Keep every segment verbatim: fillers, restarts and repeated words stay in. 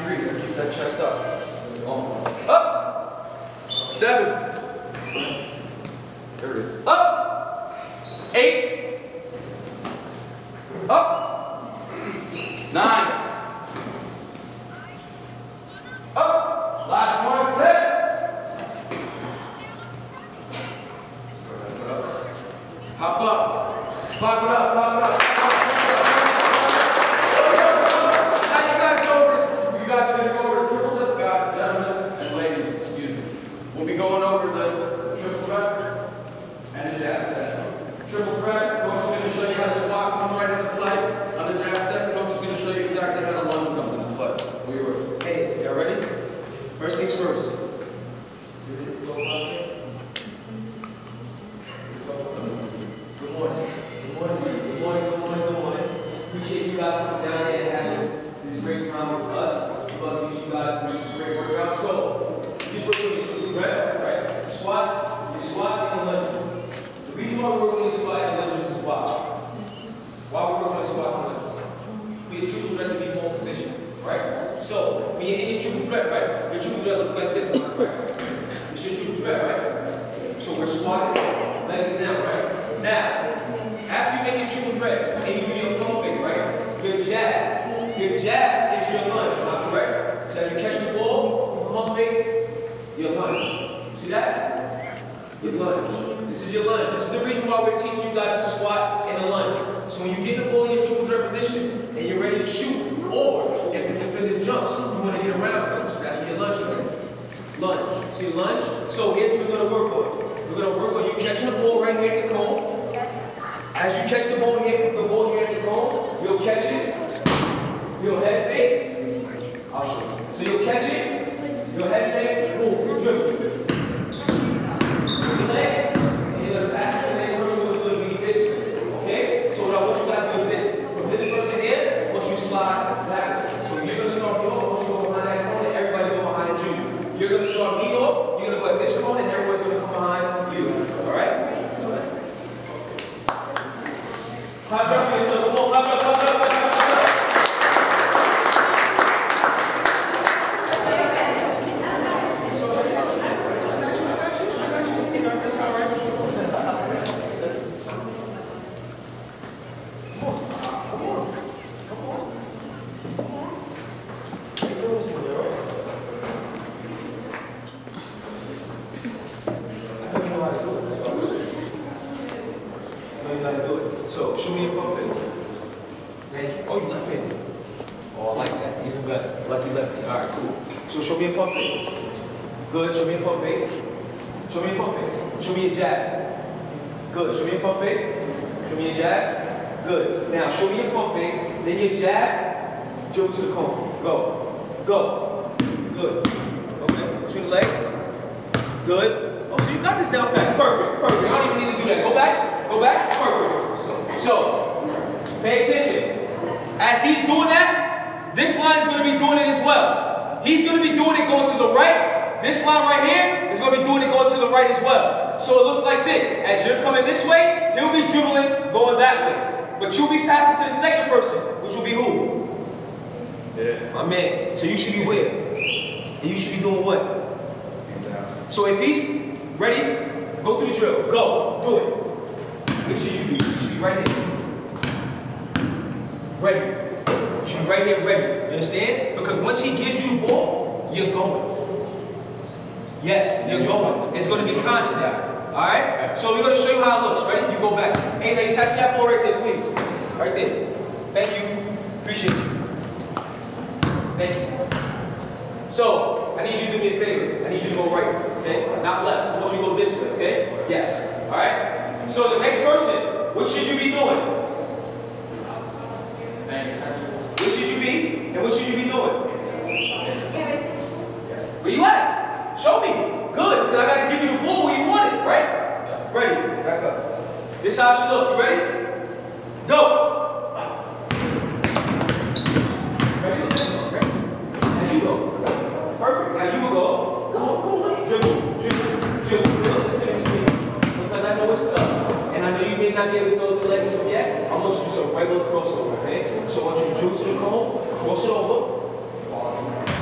degrees. That keeps that chest up. On. Up. Seven. There it is. Up. Eight. Up. Nine. Up. Last one. Ten. Hop up. Pop it up. Pop it up. Going over the triple threat and the jab step. Triple threat, coach is going to show you how to squat comes right into play. On the jab step, coach is going to show you exactly how the lunge comes into play. We were. Hey, y'all ready? First things first. Good morning. Good morning. Good morning, good morning, good morning, good morning. Appreciate you guys coming down here and having this great time with us. We love to meet you guys and do some great workout. So, here's what we're going to do, right? Right? Squat, you squat and lunge. The reason why we're working on squat and lunge is squat. Why we're working on squats and lunge? For your triple threat to be more efficient, right? So, when you're in your triple threat, right? Your triple threat looks like this, right? It's your triple threat, right? So we're squatting, legs down, right? Now, after you make your triple threat and you do your pump fake, right? Your jab, your jab is your lunge, am I correct? So as you catch the ball, you pump fake, your lunge. See that? Your lunge. This is your lunge. This is the reason why we're teaching you guys to squat and a lunge. So when you get the ball in your triple threat position and you're ready to shoot, or if the defender jumps, you want to get around it. So that's when your lunge comes. Lunge. See lunge? So here's what we're going to work on. We're going to work on you catching the ball right here at the cone. As you catch the ball here, the ball here at the cone, you'll catch it. You'll head fake. I'll show you. So you'll catch it. You'll head fake. Boom. Dribble. The legs, and you're going to pass the next person who's going to be this way. Okay? So what I want you guys to do is this. From this person here, once you slide back. So you're going to start me off, once you go behind that cone, and everybody go behind you. You're going to start me off, you're going to go at this cone, and everybody's going to come behind you. Alright? Clap it up for yourselves. Come on, clap it up, clap it up, clap it up. So, show me your pump fake. Thank you. Oh, you're not fading. Oh, I like that. Even better. Lucky lefty. All right, cool. So, show me your pump fake. Good. Show me your pump fake. Show me your pump fake. Show me your jab. Good. Show me your pump fake. Show me your jab. Good. Now, show me your pump fake. Then your jab. Dribble to the cone. Go. Go. Good. Okay. Between the legs. Good. Oh, so you got this down pat. Perfect. Perfect. I don't even need to do that. Go back. Go back. Perfect. So, pay attention. As he's doing that, this line is going to be doing it as well. He's going to be doing it going to the right. This line right here is going to be doing it going to the right as well. So it looks like this. As you're coming this way, he'll be dribbling going that way. But you'll be passing to the second person, which will be who? Yeah. My man. So you should be where? And you should be doing what? So if he's ready, go through the drill. Go. Do it. Make sure you, you should be right here. Ready. You should be right here ready. You understand? Because once he gives you the ball, you're going. Yes, you're going. It's going to be constant. Alright? So we're going to show you how it looks. Ready? You go back. Hey lady, pass me that ball right there, please. Right there. Thank you. Appreciate you. Thank you. So, I need you to do me a favor. I need you to go right, okay? Not left. I want you to go this way, okay? Yes. Alright? So the next person, what should you be doing? What should you be? And what should you be doing? Where you at? Show me. Good, because I got to give you the ball where you want it, right? Ready. Back up. This is how it should look. You ready? Go. Ready? Ready? Now you go. Perfect. Now you go. Come on, come on. Dribble, dribble, dribble. Listen to me. Because I know it's tough. And I know you may not be able to throw the legs yet. I want you to do some regular crossover, okay? So I want you to dribble to the cone, cross it over.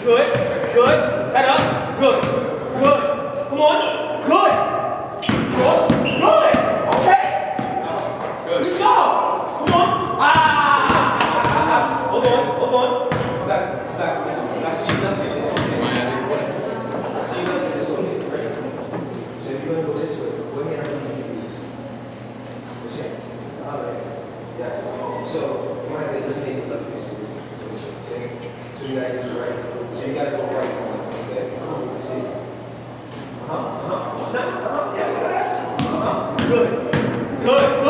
Good. Good. Head up. Good. Good. Come on. Good. Cross. Good. Okay. Good. Good job. Come on. Ah. Hold on. Hold on. Come back. Come back. I see you left hand. It's okay. I see you left hand. It's okay. Right? So if you're going to go this way, go ahead and okay. All right. Yes. So you want to eliminate the left face to this. Okay. So you got to use the right. So you got to go right. Okay. See. Uh huh. Uh huh. Uh huh. Yeah. Uh huh. Good. Good.